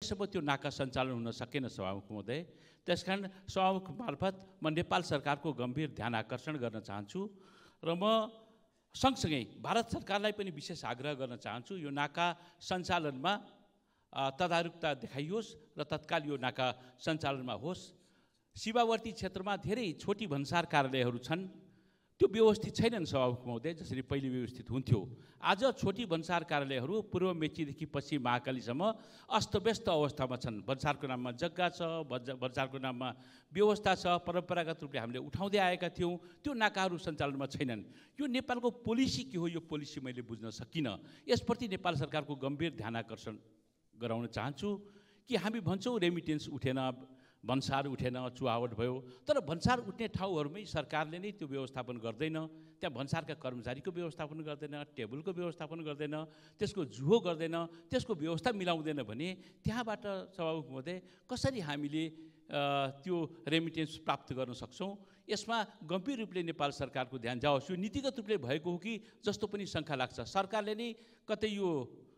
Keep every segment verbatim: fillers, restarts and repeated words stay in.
अहिलेसम्म त्यो नाका सञ्चालन हुन सकेन सभामुख महोदय। त्यसकारण सभामुख मार्फत म नेपाल सरकारको गम्भीर ध्यान आकर्षण गर्न चाहन्छु र म सँगसँगै भारत सरकारलाई पनि विशेष आग्रह गर्न चाहन्छु यो नाका सञ्चालनमा तदारुकता देखाइयोस् र तत्काल यो नाका सञ्चालनमा होस्। सीमावर्ती क्षेत्रमा धेरै छोटी भन्सार कार्यालयहरू छन्, त्यो व्यवस्थित छैनन् सभामुख महोदय, जसरी पहिले व्यवस्थित हुन्थ्यो। आज छोटी भन्सार कार्यालयहरू पूर्व मेचीदेखि पश्चिम महाकालीसम्म अस्तव्यस्त अवस्थामा छन्। भन्सारको नाममा जग्गा छ, भन्सारको नाममा व्यवस्था छ, परम्परागत रूपले हामीले उठाउँदै आएका थियौँ, त्यो नाकाहरू सञ्चालनमा छैनन्। यो नेपालको पोलिसी के हो, यो पोलिसी मैले बुझ्न सकिनँ। यसप्रति नेपाल सरकारको गम्भीर ध्यान आकर्षण गराउन चाहन्छु कि हामी भन्छौँ रेमिटेन्स उठेन, भन्सार उठेन, चुहावट भयो, तर भन्सार उठ्ने ठाउँहरूमै सरकारले नै त्यो व्यवस्थापन गर्दैन। त्यहाँ भन्सारका कर्मचारीको व्यवस्थापन गर्दैन, टेबलको व्यवस्थापन गर्दैन, त्यसको जुहो गर्दैन, त्यसको व्यवस्था मिलाउँदैन भने त्यहाँबाट सभामुख महोदय कसरी हामीले त्यो रेमिटेन्स प्राप्त गर्न सक्छौँ? यसमा गम्भीर रूपले नेपाल सरकारको ध्यान जाओस्। यो नीतिगत रूपले भएको हो कि जस्तो पनि शङ्का लाग्छ। सरकारले नै कतै यो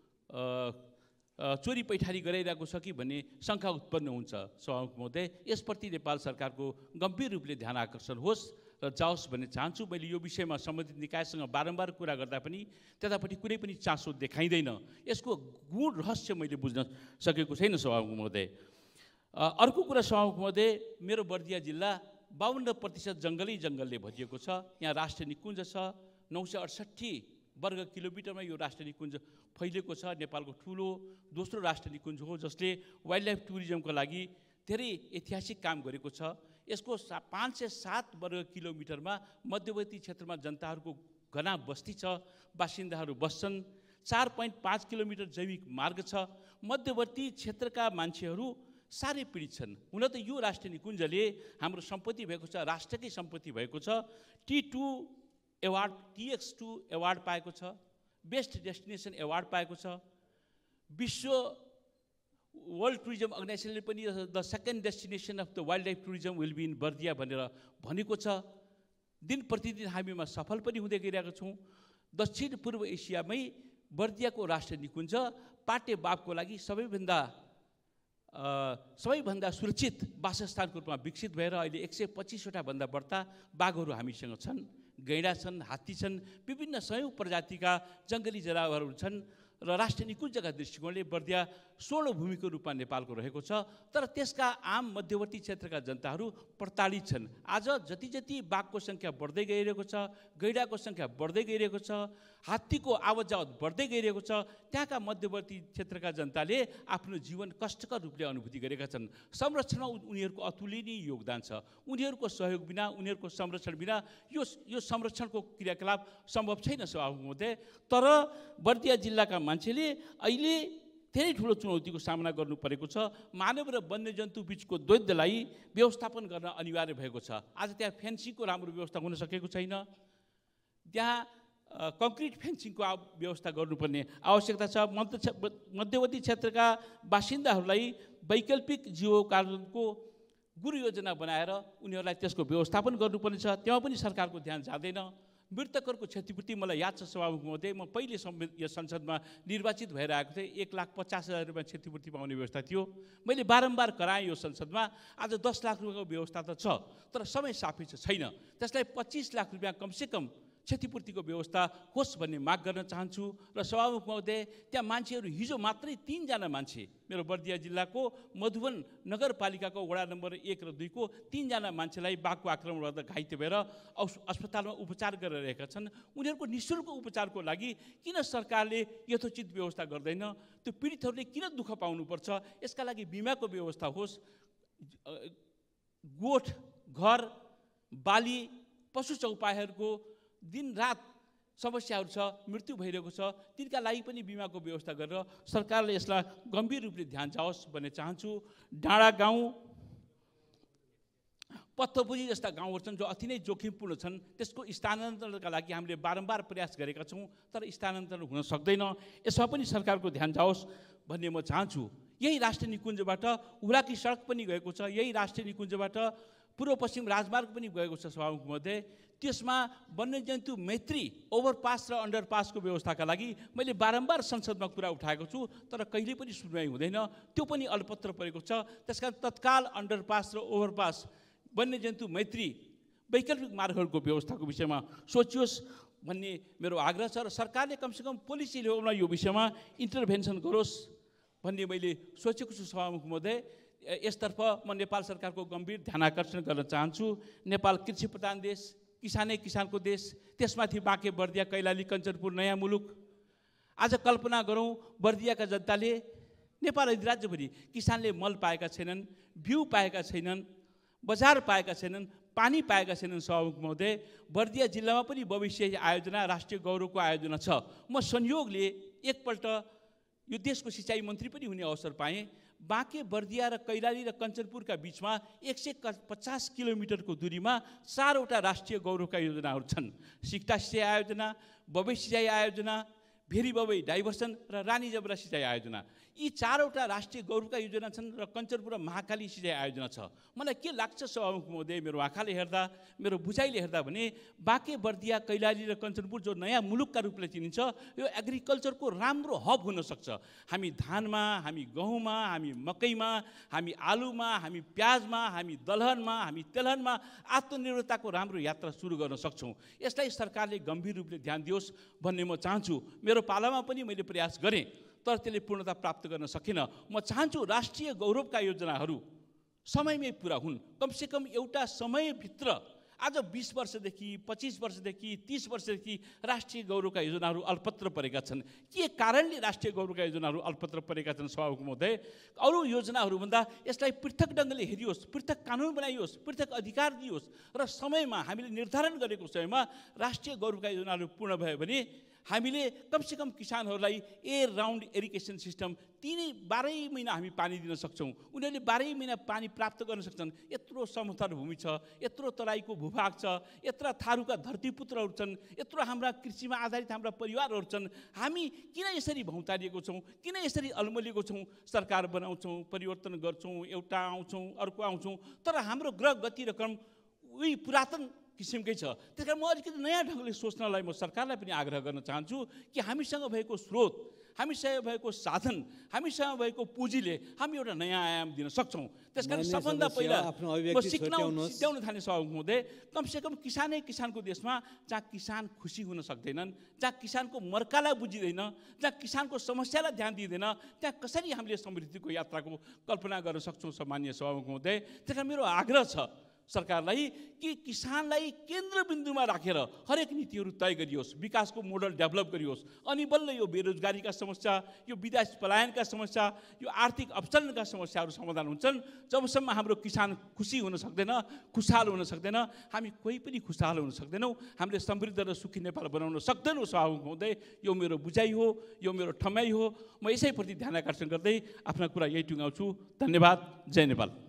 चोरी पैठारी गराइरहेको छ कि भन्ने शङ्का उत्पन्न हुन्छ सभामुख महोदय। यसप्रति नेपाल सरकारको गम्भीर रूपले ध्यान आकर्षण होस् र जाओस् भन्ने चाहन्छु। मैले यो विषयमा सम्बन्धित निकायसँग बारम्बार कुरा गर्दा पनि त्यतापट्टि कुनै पनि चासो देखाइँदैन। यसको गूढ रहस्य मैले बुझ्न सकेको छैन सभामुख महोदय। अर्को कुरा सभामुख महोदय, मेरो बर्दिया जिल्ला बाहन्न प्रतिशत जङ्गलै जङ्गलले भरिएको छ। यहाँ राष्ट्रिय निकुञ्ज छ, नौ सय अडसट्ठी वर्ग किलोमिटरमा यो राष्ट्रिय निकुञ्ज फैलिएको छ। नेपालको ठुलो दोस्रो राष्ट्रिय निकुञ्ज हो जसले वाइल्ड लाइफ टुरिज्मको लागि धेरै ऐतिहासिक काम गरेको छ। यसको सा पाँच सय सात वर्ग किलोमिटरमा मध्यवर्ती क्षेत्रमा जनताहरूको घना बस्ती छ, बासिन्दाहरू बस्छन्। चार पोइन्ट पाँच किलोमिटर जैविक मार्ग छ। मध्यवर्ती क्षेत्रका मान्छेहरू साह्रै पीडित छन्। हुन त यो राष्ट्रिय निकुञ्जले हाम्रो सम्पत्ति भएको छ, राष्ट्रकै सम्पत्ति भएको छ। T two award, TX two award पाएको छ, बेस्ट डेस्टिनेसन एवार्ड पाएको छ। विश्व वर्ल्ड टुरिज्म अर्गनाइजेसनले पनि the second destination of the wildlife tourism will be in Bardiya भनेर भनेको छ। दिन प्रतिदिन हामीमा सफल पनि हुँदै गइरहेका छौँ। दक्षिण पूर्व एसियामै बर्दियाको राष्ट्रिय निकुञ्ज पाटे बाघको लागि सबैभन्दा सबैभन्दा सुरक्षित वासस्थानको रूपमा विकसित भएर अहिले एक सय पच्चिसवटा भन्दा बढ्ता बाघहरू हामीसँग छन्, गैँडा छन्, हात्ती छन्, विभिन्न सयौँ प्रजातिका जङ्गली जनावरहरू छन् र राष्ट्रिय निकुञ्जका दृष्टिकोणले बर्दिया स्वर्णभूमिको रूपमा नेपालको रहेको छ। तर त्यसका आम मध्यवर्ती क्षेत्रका जनताहरू प्रताडित छन्। आज जति जति बाघको सङ्ख्या बढ्दै गइरहेको छ, गैँडाको सङ्ख्या बढ्दै गइरहेको छ, हात्तीको आवत जावत बढ्दै गइरहेको छ, त्यहाँका मध्यवर्ती क्षेत्रका जनताले आफ्नो जीवन कष्टकर रूपले अनुभूति गरेका छन्। संरक्षणमा उनीहरूको अतुलनीय योगदान छ। उनीहरूको सहयोग बिना, उनीहरूको संरक्षण बिना यो यो संरक्षणको क्रियाकलाप सम्भव छैन सभामुख महोदय। तर बर्दिया जिल्लाका मान्छेले अहिले धेरै ठुलो चुनौतीको सामना गर्नु परेको छ। मानव र वन्यजन्तु बिचको द्वन्द्वलाई व्यवस्थापन गर्न अनिवार्य भएको छ। आज त्यहाँ फेन्सिङको राम्रो व्यवस्था हुन सकेको छैन। त्यहाँ कङ्क्रिट फेन्सिङको व्यवस्था गर्नुपर्ने आवश्यकता छ। मध्यवर्ती क्षेत्रका बासिन्दाहरूलाई वैकल्पिक जीवोपार्जनको गुरु योजना बनाएर उनीहरूलाई त्यसको व्यवस्थापन गर्नुपर्ने छ। त्यहाँ पनि सरकारको ध्यान जाँदैन। मृतकहरूको क्षतिपूर्ति मलाई याद छ सभामुख महोदय, म पहिले यस संसदमा निर्वाचित भएर आएको थिएँ। एक लाख पचास हजार रुपियाँ क्षतिपूर्ति पाउने व्यवस्था थियो। मैले बारम्बार कराएँ यो संसदमा। आज दस लाख रुपियाँको व्यवस्था त छ, तर समय सापेक्ष छैन। त्यसलाई पच्चिस लाख रुपियाँ कमसेकम क्षतिपूर्तिको व्यवस्था होस् भन्ने माग गर्न चाहन्छु। र सभामुख महोदय, त्यहाँ मान्छेहरू हिजो मात्रै तिनजना मान्छे, मेरो बर्दिया जिल्लाको मधुवन नगरपालिकाको वडा नम्बर एक र दुईको तिनजना मान्छेलाई बाघको आक्रमणबाट घाइते भएर अस्पतालमा उपचार गरिरहेका छन्। उनीहरूको निःशुल्क उपचारको लागि किन सरकारले यथोचित व्यवस्था गर्दैन? त्यो पीडितहरूले किन दुःख पाउनुपर्छ? यसका लागि बिमाको व्यवस्था होस्। गोठ, घर, बाली, पशु चौपाईहरूको दिनरात समस्याहरू छ, मृत्यु भइरहेको छ, तिनका लागि पनि बिमाको व्यवस्था गरेर सरकारले यसलाई गम्भीर रूपले ध्यान जाओस् भन्ने चाहन्छु। डाँडा गाउँ, पत्थपुरी जस्ता गाउँहरू छन् जो अति नै जोखिमपूर्ण छन्, त्यसको स्थानान्तरणका लागि हामीले बारम्बार प्रयास गरेका छौँ, तर स्थानान्तरण हुन सक्दैन। यसमा पनि सरकारको ध्यान जाओस् भन्ने म चाहन्छु। यही राष्ट्रिय निकुञ्जबाट उलाकी सडक पनि गएको छ, यही राष्ट्रिय निकुञ्जबाट पूर्व पश्चिम राजमार्ग पनि गएको छ सभामुख महोदय। त्यसमा वन्यजन्तु मैत्री ओभरपास र अन्डरपासको व्यवस्थाका लागि मैले बारम्बार संसदमा कुरा उठाएको छु, तर कहिले पनि सुनवाई हुँदैन। त्यो पनि अलपत्र परेको छ। त्यसकारण तत्काल अन्डरपास र ओभरपास वन्यजन्तु मैत्री वैकल्पिक मार्गहरूको व्यवस्थाको विषयमा सोचियोस् भन्ने मेरो आग्रह छ र सरकारले कमसेकम पोलिसी ल्याउन यो विषयमा इन्टरभेन्सन गरोस् भन्ने मैले सोचेको छु। सभामुख महोदय, यसतर्फ म नेपाल सरकारको गम्भीर ध्यान आकर्षण गर्न चाहन्छु। नेपाल कृषि प्रधान देश, किसानै किसानको देश, त्यसमाथि बाँके बर्दिया कैलाली कञ्चनपुर नयाँ मुलुक। आज कल्पना गरौँ, बर्दियाका जनताले नेपाल अधिराज्यभरि किसानले मल पाएका छैनन्, बिउ पाएका छैनन्, बजार पाएका छैनन्, पानी पाएका छैनन्। सभामुख महोदय, बर्दिया जिल्लामा पनि भविष्य आयोजना राष्ट्रिय गौरवको आयोजना छ। म संयोगले एकपल्ट यो देशको सिँचाइ मन्त्री पनि हुने अवसर पाएँ। बाँके बर्दिया र कैलाली र कञ्चनपुरका बिचमा एक सय पचास किलोमिटरको दूरीमा चारवटा राष्ट्रिय गौरवका योजनाहरू छन्। सिक्टा सिँचाइ आयोजना, बबई सिँचाइ आयोजना, भेरी बबई डाइभर्सन र रानी जबरा सिँचाइ आयोजना। यी चारवटा राष्ट्रिय गौरवका योजना छन् र कञ्चनपुर र महाकाली सिँचाइ आयोजना छ। मलाई के लाग्छ सभामुख महोदय, मेरो आँखाले हेर्दा, मेरो बुझाइले हेर्दा भने बाँके बर्दिया कैलाली र कञ्चनपुर जो नयाँ मुलुकका रूपले चिनिन्छ, यो एग्रिकल्चरको राम्रो हब हुनसक्छ। हामी धानमा, हामी गहुँमा, हामी मकैमा, हामी आलुमा, हामी प्याजमा, हामी दलहनमा, हामी तेलहनमा आत्मनिर्भरताको राम्रो यात्रा सुरु गर्न सक्छौँ। यसलाई सरकारले गम्भीर रूपले ध्यान दियोस् भन्ने म चाहन्छु। मेरो पालामा पनि मैले प्रयास गरेँ, तर त्यसले पूर्णता प्राप्त गर्न सकिनँ। म चाहन्छु राष्ट्रिय गौरवका योजनाहरू समयमै पुरा हुन्। कमसेकम एउटा समयभित्र, आज बिस वर्षदेखि पच्चिस वर्षदेखि तीस वर्षदेखि राष्ट्रिय गौरवका योजनाहरू अल्पत्र परेका छन्। के कारणले राष्ट्रिय गौरवका योजनाहरू अल्पत्र परेका छन् सभामुख महोदय? अरू योजनाहरूभन्दा यसलाई पृथक ढङ्गले हेरियोस्, पृथक कानुन बनाइयोस्, पृथक अधिकार दियोस् र समयमा हामीले निर्धारण गरेको समयमा राष्ट्रिय गौरवका योजनाहरू पूर्ण भयो भने हामीले कमसेकम किसानहरूलाई एयर राउन्ड इरिगेसन सिस्टम तिनै बाह्रै महिना हामी पानी दिन सक्छौँ। उनीहरूले बाह्रै महिना पानी प्राप्त गर्न सक्छन्। यत्रो समतल भूमि छ, यत्रो तराईको भूभाग छ, यत्रो थारूका धरतीपुत्रहरू छन्, यत्रो हाम्रा कृषिमा आधारित हाम्रा परिवारहरू छन्। हामी किन यसरी भौँतारिएको छौँ? किन यसरी अलमलिएको छौँ? सरकार बनाउँछौँ, परिवर्तन गर्छौँ, एउटा आउँछौँ, अर्को आउँछौँ, तर हाम्रो ग्रह गति र क्रम उही पुरातन किसिमकै छ। त्यस कारण म अलिकति नयाँ ढङ्गले सोच्नलाई म सरकारलाई पनि आग्रह गर्न चाहन्छु कि हामीसँग भएको स्रोत, हामीसँग भएको साधन, हामीसँग भएको पुँजीले हामी एउटा नयाँ आयाम दिन सक्छौँ। त्यस कारण सबभन्दा पहिला म सिक्न सिद्ध्याउन थाल्ने सभामुख महोदय, कमसेकम किसानै किसानको देशमा जहाँ किसान खुसी हुन सक्दैनन्, जहाँ किसानको मर्कालाई बुझिँदैन, जहाँ किसानको समस्यालाई ध्यान दिँदैन, त्यहाँ कसरी हामीले समृद्धिको यात्राको कल्पना गर्न सक्छौँ सम्माननीय सभामुख महोदय? त्यस कारण मेरो आग्रह छ सरकारलाई कि किसानलाई केन्द्रबिन्दुमा राखेर हरेक नीतिहरू तय गरियोस्, विकासको मोडल डेभलप गरियोस्, अनि बल्ल यो बेरोजगारीका समस्या, यो विदेश पलायनका समस्या, यो आर्थिक अवचलनका समस्याहरू समाधान हुन्छन्। जबसम्म हाम्रो किसान खुसी हुन सक्दैन, खुसहाल हुन सक्दैन, हामी कोही पनि खुसहाल हुन सक्दैनौँ, हामीले समृद्ध र सुखी नेपाल बनाउन सक्दैनौँ। सभामुख महोदय, यो मेरो बुझाइ हो, यो मेरो ठमाइ हो। म यसैप्रति ध्यान आकर्षण गर्दै आफ्ना कुरा यही टुङ्गाउँछु। धन्यवाद। जय नेपाल।